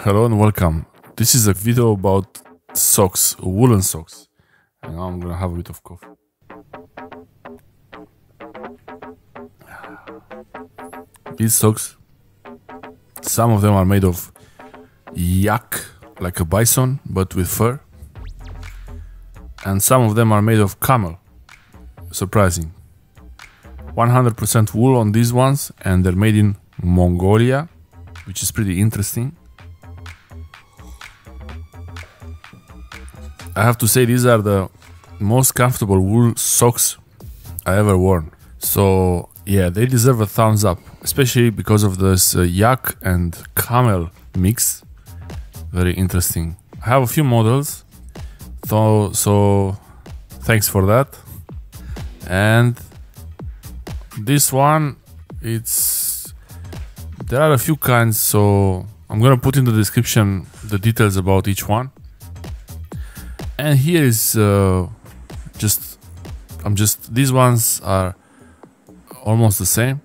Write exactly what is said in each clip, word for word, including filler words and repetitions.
Hello and welcome. This is a video about socks, woolen socks. And now I'm gonna have a bit of coffee. These socks, some of them are made of yak, like a bison, but with fur. And some of them are made of camel. Surprising. one hundred percent wool on these ones, and they're made in Mongolia, which is pretty interesting. I have to say these are the most comfortable wool socks I ever worn. So yeah, they deserve a thumbs up, especially because of this uh, yak and camel mix. Very interesting. I have a few models, so, so thanks for that. And this one, it's there are a few kinds, so I'm gonna put in the description the details about each one. And here is uh, just I'm just these ones are almost the same.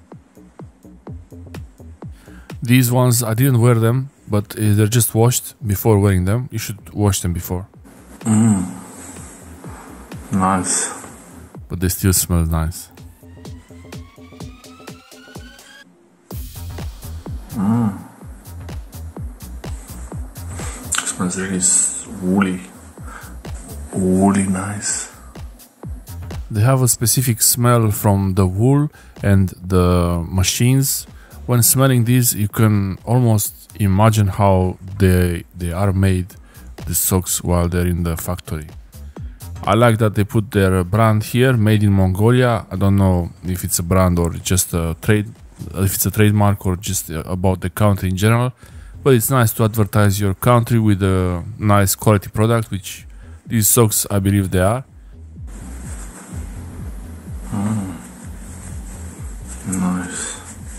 These ones I didn't wear them, but uh, they're just washed before wearing them. You should wash them before. Mm. Nice. But they still smell nice. Mm. Smells really woolly. Woolly nice. They have a specific smell from the wool and the machines. When smelling these, you can almost imagine how they they are made, the socks, while they're in the factory. I like that they put their brand here, made in Mongolia. I don't know if it's a brand or just a trade, if it's a trademark or just about the country in general. But it's nice to advertise your country with a nice quality product, which these socks, I believe they are. Mm. Nice.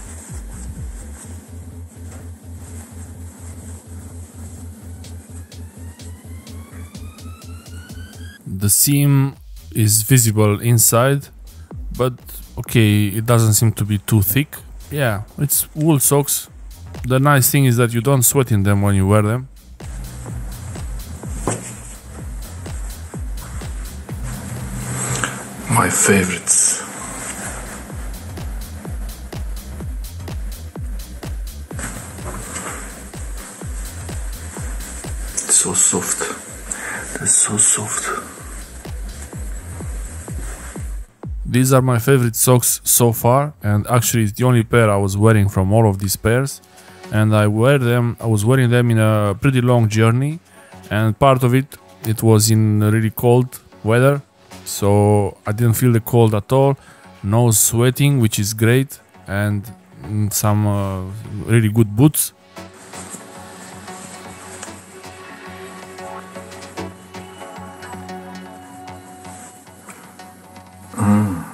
The seam is visible inside, but okay, it doesn't seem to be too thick. Yeah, it's wool socks. The nice thing is that you don't sweat in them when you wear them. My favorites. It's so soft. They're so soft. These are my favorite socks so far, and actually it's the only pair I was wearing from all of these pairs. And I wear them. I was wearing them in a pretty long journey, and part of it it was in really cold weather. So I didn't feel the cold at all, no sweating, which is great, and some uh, really good boots. Mm.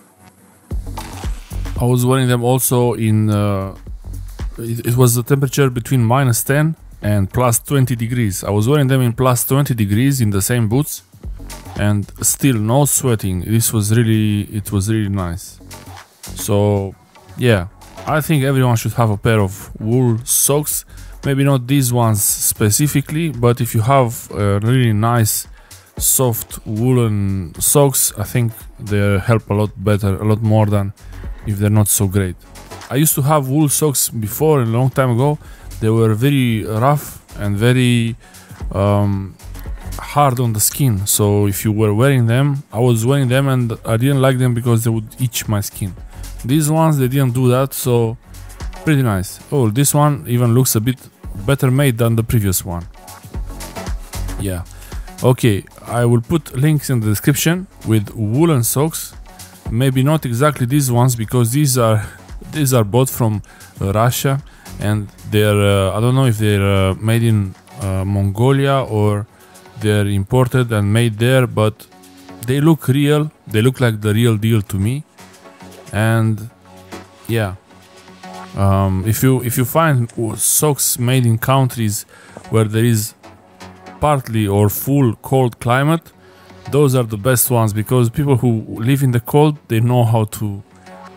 I was wearing them also in, uh, it, it was the temperature between minus ten and plus twenty degrees. I was wearing them in plus twenty degrees in the same boots. And still no sweating. This was really, it was really nice. So yeah, I think everyone should have a pair of wool socks. Maybe not these ones specifically, but if you have a really nice soft woolen socks, I think they help a lot better, a lot more than if they're not so great. I used to have wool socks before, a long time ago. They were very rough and very um, hard on the skin, so if you were wearing them, I was wearing them and I didn't like them because they would itch my skin. These ones, they didn't do that, so pretty nice. Oh, this one even looks a bit better made than the previous one. Yeah. Okay, I will put links in the description with woolen socks. Maybe not exactly these ones, because these are these are bought from uh, Russia, and they're uh, I don't know if they're uh, made in uh, Mongolia or they're imported and made there, but they look real. They look like the real deal to me. And yeah, um, if you if you find socks made in countries where there is partly or full cold climate, those are the best ones, because people who live in the cold, they know how to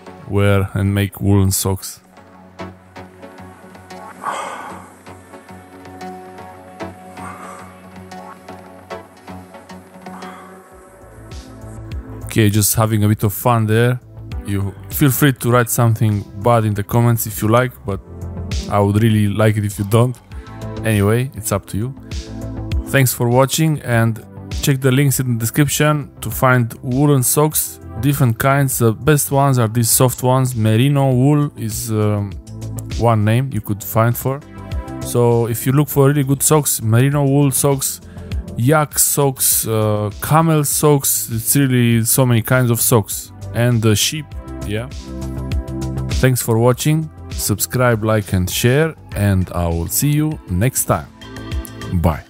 wear and make woolen socks. Okay, just having a bit of fun there. You feel free to write something bad in the comments if you like, but I would really like it if you don't. Anyway, it's up to you. Thanks for watching, and check the links in the description to find woolen socks, different kinds. The best ones are these soft ones. Merino wool is um, one name you could find for. So if you look for really good socks, merino wool socks, yak socks, uh, camel socks, it's really so many kinds of socks. And the sheep, yeah. Thanks for watching. Subscribe, like and share, and I will see you next time. Bye.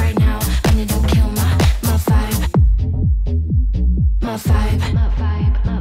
My vibe, my vibe.